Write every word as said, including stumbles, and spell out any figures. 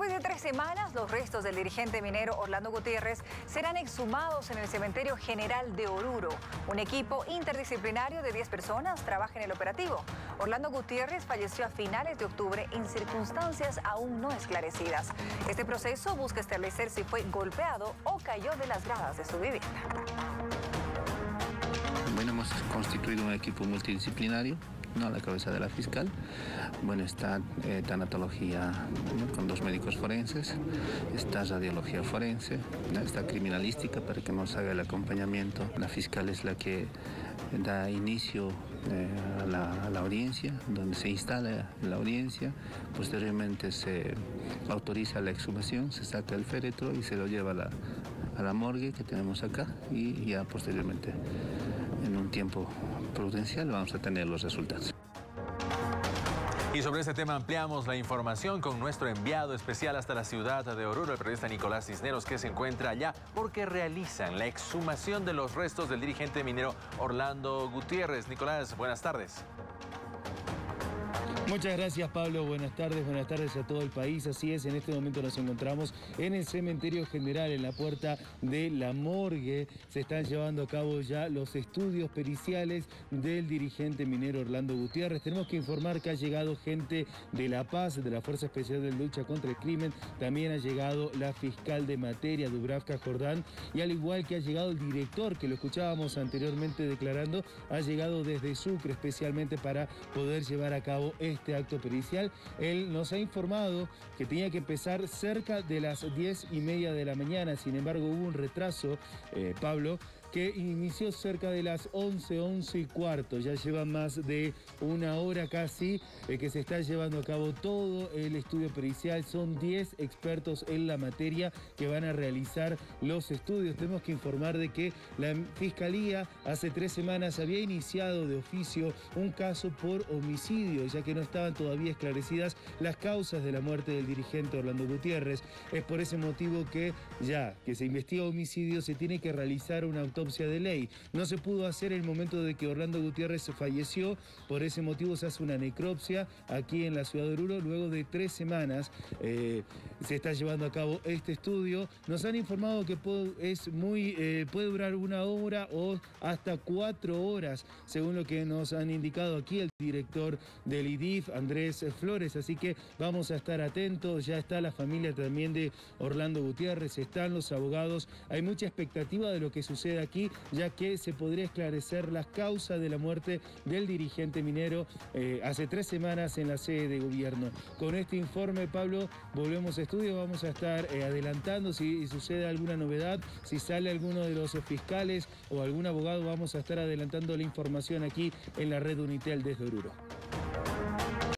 Después de tres semanas, los restos del dirigente minero Orlando Gutiérrez serán exhumados en el Cementerio General de Oruro. Un equipo interdisciplinario de diez personas trabaja en el operativo. Orlando Gutiérrez falleció a finales de octubre en circunstancias aún no esclarecidas. Este proceso busca establecer si fue golpeado o cayó de las gradas de su vivienda. Bueno, hemos constituido un equipo multidisciplinario, ¿no?, a la cabeza de la fiscal. Bueno, está eh, tanatología, ¿no?, con dos médicos forenses, está radiología forense, ¿no?, está criminalística para que nos haga el acompañamiento. La fiscal es la que da inicio eh, a, la, a la audiencia, donde se instala la audiencia. Posteriormente se autoriza la exhumación, se saca el féretro y se lo lleva a la, a la morgue que tenemos acá, y ya posteriormente, en un tiempo prudencial, vamos a tener los resultados. Y sobre este tema ampliamos la información con nuestro enviado especial hasta la ciudad de Oruro, el periodista Nicolás Cisneros, que se encuentra allá porque realizan la exhumación de los restos del dirigente minero Orlando Gutiérrez. Nicolás, buenas tardes. Muchas gracias, Pablo. Buenas tardes, buenas tardes a todo el país. Así es, en este momento nos encontramos en el Cementerio General, en la puerta de la morgue. Se están llevando a cabo ya los estudios periciales del dirigente minero Orlando Gutiérrez. Tenemos que informar que ha llegado gente de La Paz, de la Fuerza Especial de Lucha contra el Crimen. También ha llegado la fiscal de materia, Dubravka Jordán, y al igual que ha llegado el director, que lo escuchábamos anteriormente declarando, ha llegado desde Sucre especialmente para poder llevar a cabo este este acto pericial. Él nos ha informado que tenía que empezar cerca de las diez y media de la mañana. Sin embargo, hubo un retraso, eh, Pablo, que inició cerca de las once, once y cuarto. Ya lleva más de una hora casi eh, que se está llevando a cabo todo el estudio pericial. Son diez expertos en la materia que van a realizar los estudios. Tenemos que informar de que la Fiscalía hace tres semanas había iniciado de oficio un caso por homicidio, ya que no estaban todavía esclarecidas las causas de la muerte del dirigente Orlando Gutiérrez. Es por ese motivo que ya que se investiga homicidio se tiene que realizar una autopsia de ley. No se pudo hacer en el momento de que Orlando Gutiérrez falleció, por ese motivo se hace una necropsia aquí en la ciudad de Oruro. Luego de tres semanas eh, se está llevando a cabo este estudio. Nos han informado que puede, es muy, eh, puede durar una hora o hasta cuatro horas, según lo que nos han indicado aquí el director del I D I F, Andrés Flores. Así que vamos a estar atentos. Ya está la familia también de Orlando Gutiérrez, están los abogados. Hay mucha expectativa de lo que sucede aquí, ya que se podría esclarecer las causas de la muerte del dirigente minero eh, hace tres semanas en la sede de gobierno. Con este informe, Pablo, volvemos a estudio. Vamos a estar eh, adelantando si sucede alguna novedad, si sale alguno de los fiscales o algún abogado. Vamos a estar adelantando la información aquí en la red Unitel desde Oruro.